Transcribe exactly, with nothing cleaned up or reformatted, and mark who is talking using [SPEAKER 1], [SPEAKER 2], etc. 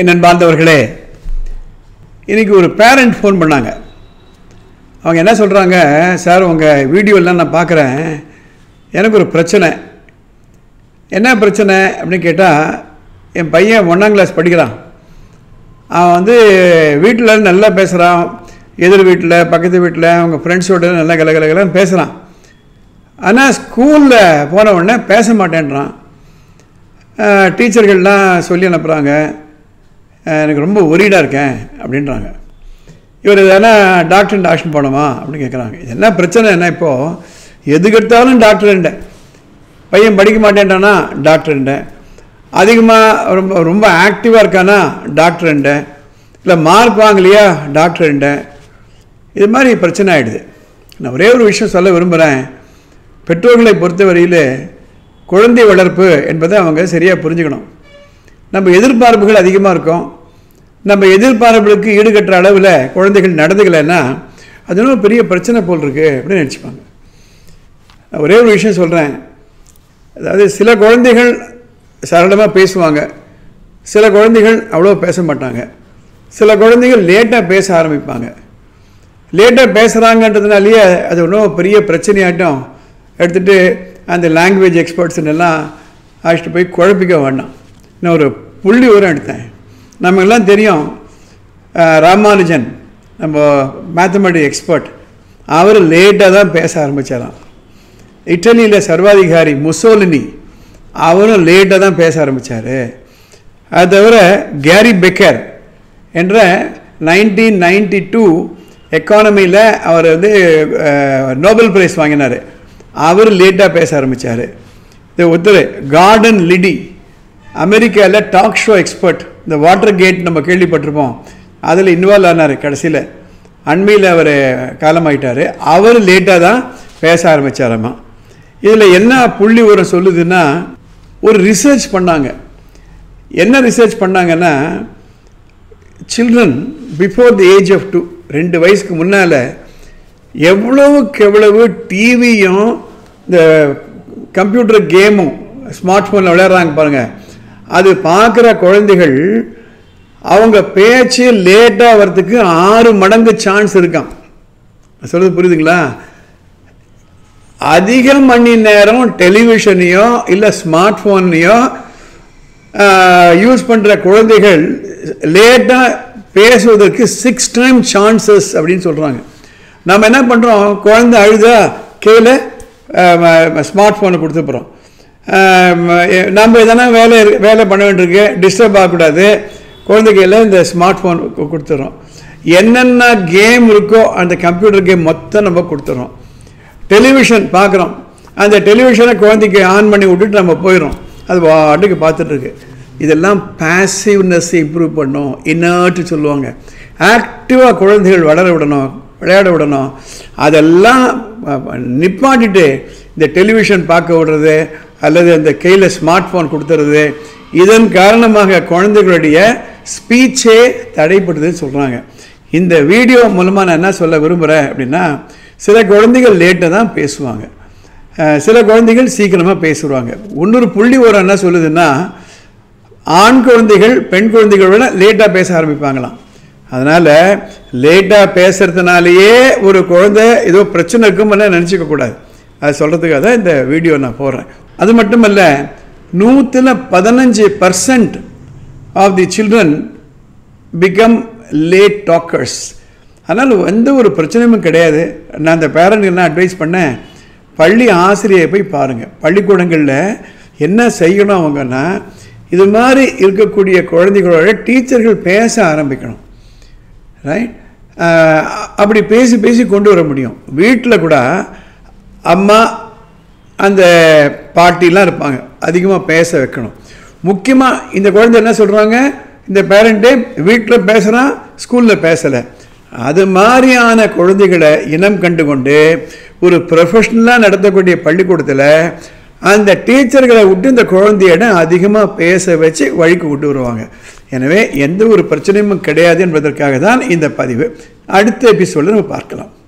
[SPEAKER 1] என் அன்பார்ந்தவர்களே, இன்றைக்கி ஒரு பேரண்ட் ஃபோன் பண்ணாங்க. அவங்க என்ன சொல்கிறாங்க, சார் உங்கள் வீடியோலாம் நான் பார்க்குறேன், எனக்கு ஒரு பிரச்சனை. என்ன பிரச்சனை அப்படின்னு கேட்டால், என் பையன் ஒன்றாம் கிளாஸ் படிக்கிறான். அவன் வந்து வீட்டில் நல்லா பேசுகிறான், எதிர் வீட்டில் பக்கத்து வீட்டில் அவங்க ஃப்ரெண்ட்ஸோடு நல்லா கலகலகலன்னு பேசுகிறான். ஆனால் ஸ்கூலில் போன உடனே பேச மாட்டேன்றான். டீச்சர்கள்லாம் சொல்லி அனுப்புகிறாங்க, எனக்கு ரொம்ப ஒரீடாக இருக்கேன் அப்படின்றாங்க. இவர் எதனா டாக்டர் டாக்டர் போனோமா அப்படின்னு கேட்குறாங்க. இது என்ன பிரச்சனை என்ன, இப்போது எதுக்கெடுத்தாலும் டாக்டர்ண்ட. பையன் படிக்க மாட்டேன்ட்டானா டாக்டர்ண்ட, அதிகமாக ரொம்ப ரொம்ப ஆக்டிவாக இருக்கானா டாக்டர்ண்ட, இல்லை மார்க் வாங்கலையா டாக்டர்ண்ட. இது மாதிரி பிரச்சனை ஆகிடுது. நான் ஒரே ஒரு விஷயம் சொல்ல விரும்புகிறேன். பெற்றோர்களை பொறுத்தவரையில் குழந்தை வளர்ப்பு என்பதை அவங்க சரியாக புரிஞ்சுக்கணும். நம்ம எதிர்பார்ப்புகள் அதிகமாக இருக்கும். நம்ம எதிர்பார்ப்புகளுக்கு ஈடுகட்டுற அளவில் குழந்தைகள் நடந்துக்கலைன்னா அது இன்னும் பெரிய பிரச்சனை போல் இருக்குது அப்படின்னு நினச்சிப்பாங்க. நான் ஒரே ஒரு விஷயம் சொல்கிறேன். அதாவது சில குழந்தைகள் சரளமாக பேசுவாங்க, சில குழந்தைகள் அவ்வளோ பேச மாட்டாங்க. சில குழந்தைகள் லேட்டாக பேச ஆரம்பிப்பாங்க. லேட்டாக பேசுகிறாங்கன்றதுனாலேயே அது ஒன்றும் பெரிய பிரச்சனையாட்டம் எடுத்துகிட்டு அந்த லாங்குவேஜ் எக்ஸ்பர்ட்ஸுன்னெல்லாம் அழைச்சிட்டு போய் குழப்பிக்க வேண்டாம். நான் ஒரு புள்ளி உரம் எடுத்தேன். நம்ம எல்லாம் தெரியும், ராமானுஜன் நம்ம மேத்தமெட்டிக் எக்ஸ்பர்ட், அவர் லேட்டாக தான் பேச ஆரம்பித்தாராம். இட்டலியில் சர்வாதிகாரி முசோலினி, அவரும் லேட்டாக தான் பேச ஆரம்பித்தார். அது தவிர கேரி பெக்கர் என்ற நைன்டீன் நைன்டி டூ எக்கானமியில் அவர் வந்து நோபல் பிரைஸ் வாங்கினார். அவர் லேட்டாக பேச ஆரம்பித்தார். இது ஒருத்தர் கார்டன் லிடி, அமெரிக்காவில் டாக் ஷோ எக்ஸ்பர்ட், இந்த வாட்டர் கேட் நம்ம கேள்விப்பட்டிருப்போம், அதில் இன்வால்வ் ஆனார். கடைசியில் அண்மையில் அவர் காலமாயிட்டார். அவர் லேட்டாக தான் பேச ஆரம்பித்தாராம்மா. இதில் என்ன புள்ளி உரம் சொல்லுதுன்னா, ஒரு ரிசர்ச் பண்ணாங்க. என்ன ரிசர்ச் பண்ணாங்கன்னா, children before the age of two, ரெண்டு வயசுக்கு முன்னால் எவ்வளவுக்கு எவ்வளவு டிவியும் இந்த கம்ப்யூட்டர் கேமும் ஸ்மார்ட் ஃபோனில் விளையாடுறாங்க பாருங்கள், அது பார்க்குற குழந்தைகள் அவங்க பேச்சு லேட்டாக வர்றதுக்கு ஆறு மடங்கு சான்ஸ் இருக்கான். சொல்கிறது புரியுதுங்களா? அதிக மணி நேரம் டெலிவிஷனையோ இல்லை ஸ்மார்ட் ஃபோனையோ யூஸ் பண்ணுற குழந்தைகள் லேட்டாக பேசுவதற்கு சிக்ஸ் டைம் சான்சஸ் அப்படின்னு சொல்கிறாங்க. நம்ம என்ன பண்ணுறோம், குழந்தை அழுதா கீழே ஸ்மார்ட் ஃபோனை கொடுத்துப்புறோம். நம்ம எதனா வேலை வேலை பண்ண வேண்டியிருக்கு, டிஸ்டர்ப் ஆகக்கூடாது, குழந்தை கையில் இந்த ஸ்மார்ட் ஃபோன் கொடுத்துட்றோம். என்னென்ன கேம் இருக்கோ அந்த கம்ப்யூட்டர் கேம் மொத்தம் நம்ம கொடுத்துட்றோம். டெலிவிஷன் பார்க்குறோம், அந்த டெலிவிஷனை குழந்தைக்கு ஆன் பண்ணி விட்டுட்டு நம்ம போயிடும், அது வாட்டுக்கு பார்த்துட்ருக்கு. இதெல்லாம் பாசிவ்னஸ் இம்ப்ரூவ் பண்ணும், இன்னர்ட்டு சொல்லுவாங்க. ஆக்டிவாக குழந்தைகள் வளர விடணும், விளையாட விடணும். அதெல்லாம் நிப்பாட்டிட்டு இந்த டெலிவிஷன் பார்க்க விடுறது அல்லது அந்த கையில் ஸ்மார்ட் ஃபோன் கொடுத்துறது, இதன் காரணமாக குழந்தைகளுடைய ஸ்பீச்சே தடைப்படுதுன்னு சொல்கிறாங்க. இந்த வீடியோ மூலமாக நான் என்ன சொல்ல விரும்புகிறேன் அப்படின்னா, சில குழந்தைகள் லேட்டாக தான் பேசுவாங்க, சில குழந்தைகள் சீக்கிரமாக பேசுவாங்க. இன்னொரு புள்ளி ஒரு என்ன சொல்லுதுன்னா, ஆண் குழந்தைகள் பெண் குழந்தைகள் விட லேட்டாக பேச ஆரம்பிப்பாங்களாம். அதனால் லேட்டாக பேசுகிறதுனாலேயே ஒரு குழந்தை ஏதோ பிரச்சனை இருக்கும்னு நினச்சிக்க கூடாது. அது சொல்கிறதுக்காக தான் இந்த வீடியோ நான் போடுறேன். அது மட்டும் இல்லை, நூற்றில் பதினஞ்சு percent of the children become late talkers. அதனால் எந்த ஒரு பிரச்சனையும் கிடையாது. நான் அந்த பேரண்ட்க்கு என்ன அட்வைஸ் பண்ணேன், பள்ளி ஆசிரியை போய் பாருங்கள். பள்ளிக்கூடங்களில் என்ன செய்யணும் அவங்கன்னா, இது மாதிரி இருக்கக்கூடிய குழந்தைகளோட டீச்சர்கள் பேச ஆரம்பிக்கணும். ரைட்? அப்படி பேசி பேசி கொண்டு வர முடியும். வீட்டில் கூட அம்மா அந்த பாட்டிலாம் இருப்பாங்க, அதிகமாக பேச வைக்கணும். முக்கியமாக இந்த குழந்தை என்ன சொல்கிறாங்க, இந்த பேரண்ட்டே வீட்டில் பேசுகிறான், ஸ்கூலில் பேசலை. அது மாதிரியான குழந்தைகளை இனம் கண்டு கொண்டு ஒரு ப்ரொஃபஷ்னலாக நடத்தக்கூடிய பள்ளிக்கூடத்தில் அந்த டீச்சர்களை விட்டு இந்த குழந்தையிடம் அதிகமாக பேச வச்சு வழிக்கு விட்டு வருவாங்க. எனவே எந்த ஒரு பிரச்சனையும் கிடையாது என்பதற்காக தான் இந்த பதிவு. அடுத்த எபிசோடில் நம்ம பார்க்கலாம்.